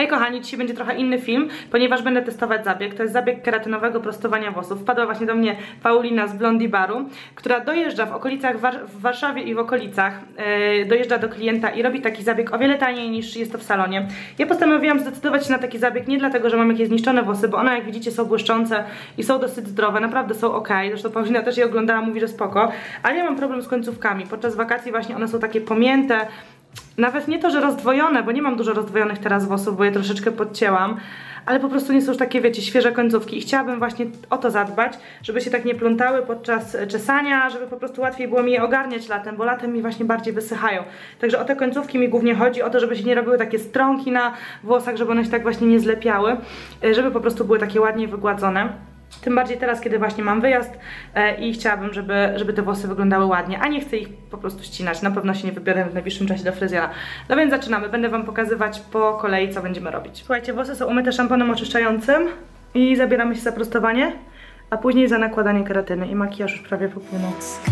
Hej kochani, dzisiaj będzie trochę inny film, ponieważ będę testować zabieg. To jest zabieg keratynowego prostowania włosów. Wpadła właśnie do mnie Paulina z Blondie Baru, która dojeżdża w okolicach, w Warszawie i w okolicach, dojeżdża do klienta i robi taki zabieg o wiele taniej niż jest to w salonie. Ja postanowiłam zdecydować się na taki zabieg nie dlatego, że mam jakieś zniszczone włosy, bo one jak widzicie są błyszczące i są dosyć zdrowe, naprawdę są ok. Zresztą Paulina też je oglądała, mówi, że spoko, ale ja mam problem z końcówkami. Podczas wakacji właśnie one są takie pomięte. Nawet nie to, że rozdwojone, bo nie mam dużo rozdwojonych teraz włosów, bo je troszeczkę podcięłam, ale po prostu nie są już takie, wiecie, świeże końcówki i chciałabym właśnie o to zadbać, żeby się tak nie plątały podczas czesania, żeby po prostu łatwiej było mi je ogarniać latem, bo latem mi właśnie bardziej wysychają. Także o te końcówki mi głównie chodzi, o to, żeby się nie robiły takie strąki na włosach, żeby one się tak właśnie nie zlepiały, żeby po prostu były takie ładnie wygładzone. Tym bardziej teraz, kiedy właśnie mam wyjazd i chciałabym, żeby te włosy wyglądały ładnie, a nie chcę ich po prostu ścinać. Na pewno się nie wybiorę w najbliższym czasie do fryzjera. No więc zaczynamy. Będę wam pokazywać po kolei, co będziemy robić. Słuchajcie, włosy są umyte szamponem oczyszczającym i zabieramy się za prostowanie, a później za nakładanie keratyny i makijaż już prawie popłynął.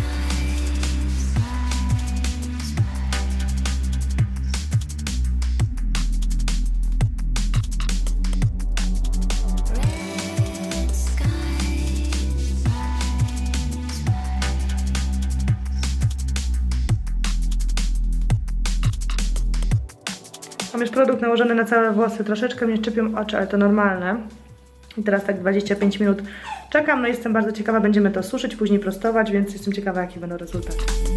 Mam już produkt nałożony na całe włosy, troszeczkę mnie szczypią oczy, ale to normalne. I teraz tak 25 minut czekam, no jestem bardzo ciekawa, będziemy to suszyć, później prostować, więc jestem ciekawa, jaki będą rezultaty.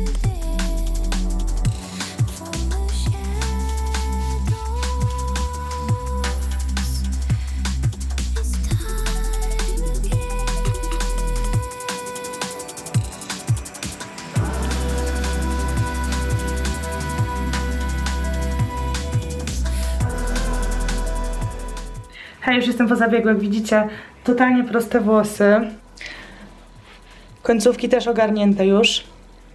Hej, już jestem po zabiegu, jak widzicie, totalnie proste włosy. Końcówki też ogarnięte już.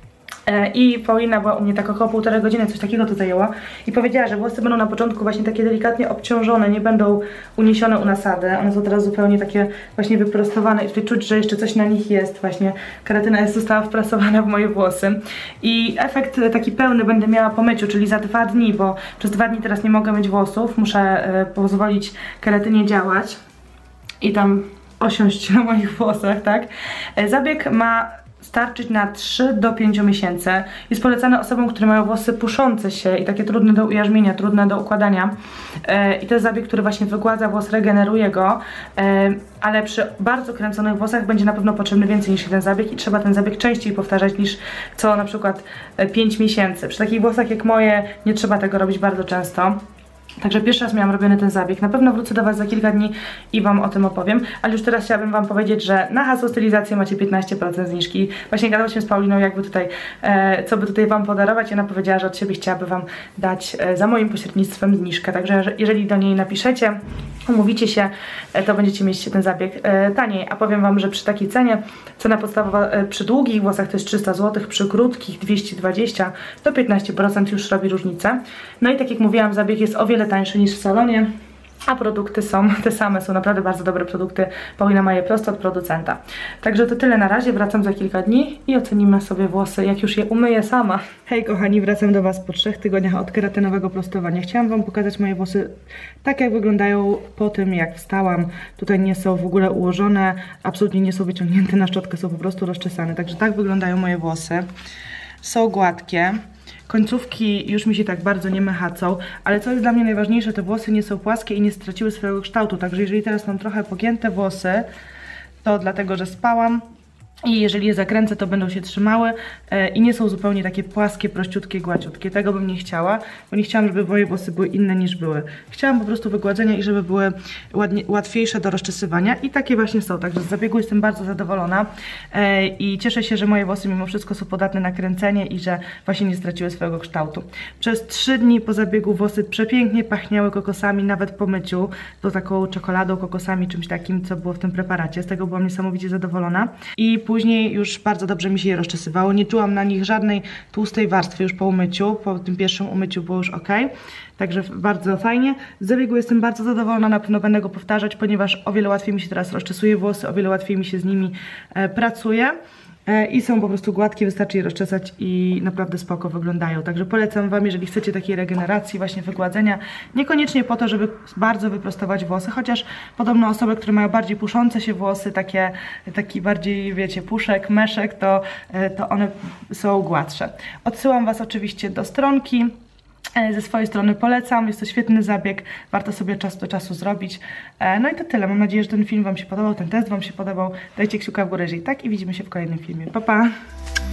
I Paulina była u mnie tak około 1,5 godziny, coś takiego to zajęło. I powiedziała, że włosy będą na początku właśnie takie delikatnie obciążone, nie będą uniesione u nasady. One są teraz zupełnie takie właśnie wyprostowane i tutaj czuć, że jeszcze coś na nich jest właśnie. Keratyna została wprasowana w moje włosy. I efekt taki pełny będę miała po myciu, czyli za 2 dni, bo przez 2 dni teraz nie mogę myć włosów. Muszę pozwolić keratynie działać i tam osiąść na moich włosach, tak? Zabieg ma starczyć na 3 do 5 miesięcy. Jest polecany osobom, które mają włosy puszące się i takie trudne do ujarzmienia, trudne do układania. I to jest zabieg, który właśnie wygładza włos, regeneruje go, ale przy bardzo kręconych włosach będzie na pewno potrzebny więcej niż jeden zabieg i trzeba ten zabieg częściej powtarzać niż co na przykład 5 miesięcy. Przy takich włosach jak moje nie trzeba tego robić bardzo często. Także pierwszy raz miałam robiony ten zabieg. Na pewno wrócę do was za kilka dni i wam o tym opowiem. Ale już teraz chciałabym wam powiedzieć, że na hasło stylizację macie 15% zniżki. Właśnie gadałyśmy z Pauliną, jakby tutaj, co by tutaj wam podarować. I ona powiedziała, że od siebie chciałaby wam dać za moim pośrednictwem zniżkę. Także jeżeli do niej napiszecie, umówicie się, to będziecie mieć ten zabieg taniej. A powiem wam, że przy takiej cenie, cena podstawowa przy długich włosach to jest 300 zł, przy krótkich 220, to 15% już robi różnicę. No i tak jak mówiłam, zabieg jest o wiele tańszy niż w salonie, a produkty są te same, są naprawdę bardzo dobre produkty. Paulina ma je prosto od producenta. Także to tyle na razie, wracam za kilka dni i ocenimy sobie włosy, jak już je umyję sama. Hej kochani, wracam do was po 3 tygodniach od keratynowego prostowania. Chciałam wam pokazać moje włosy tak, jak wyglądają po tym, jak wstałam. Tutaj nie są w ogóle ułożone, absolutnie nie są wyciągnięte na szczotkę, są po prostu rozczesane. Także tak wyglądają moje włosy. Są gładkie. Końcówki już mi się tak bardzo nie mechacą, ale co jest dla mnie najważniejsze, te włosy nie są płaskie i nie straciły swojego kształtu, także jeżeli teraz mam trochę pogięte włosy, to dlatego, że spałam i jeżeli je zakręcę, to będą się trzymały i nie są zupełnie takie płaskie, prościutkie, gładziutkie. Tego bym nie chciała, bo nie chciałam, żeby moje włosy były inne niż były. Chciałam po prostu wygładzenia i żeby były łatwiejsze do rozczesywania i takie właśnie są. Także z zabiegu jestem bardzo zadowolona i cieszę się, że moje włosy mimo wszystko są podatne na kręcenie i że właśnie nie straciły swojego kształtu. Przez 3 dni po zabiegu włosy przepięknie pachniały kokosami, nawet po myciu, to taką czekoladą, kokosami, czymś takim, co było w tym preparacie. Z tego byłam niesamowicie zadowolona i później już bardzo dobrze mi się je rozczesywało. Nie czułam na nich żadnej tłustej warstwy już po umyciu. Po tym pierwszym umyciu było już ok. Także bardzo fajnie. Z zabiegu jestem bardzo zadowolona, na pewno będę go powtarzać, ponieważ o wiele łatwiej mi się teraz rozczesuje włosy, o wiele łatwiej mi się z nimi pracuje. i są po prostu gładkie, wystarczy je rozczesać i naprawdę spoko wyglądają. Także polecam Wam, jeżeli chcecie takiej regeneracji, właśnie wygładzenia, niekoniecznie po to, żeby bardzo wyprostować włosy, chociaż podobno osoby, które mają bardziej puszące się włosy, taki bardziej, wiecie, puszek, meszek, to one są gładsze. Odsyłam Was oczywiście do stronki. Ze swojej strony polecam, jest to świetny zabieg, warto sobie czas do czasu zrobić. No i to tyle, mam nadzieję, że ten film Wam się podobał, ten test Wam się podobał. Dajcie kciuka w górę, jeżeli tak, i widzimy się w kolejnym filmie. Pa, pa!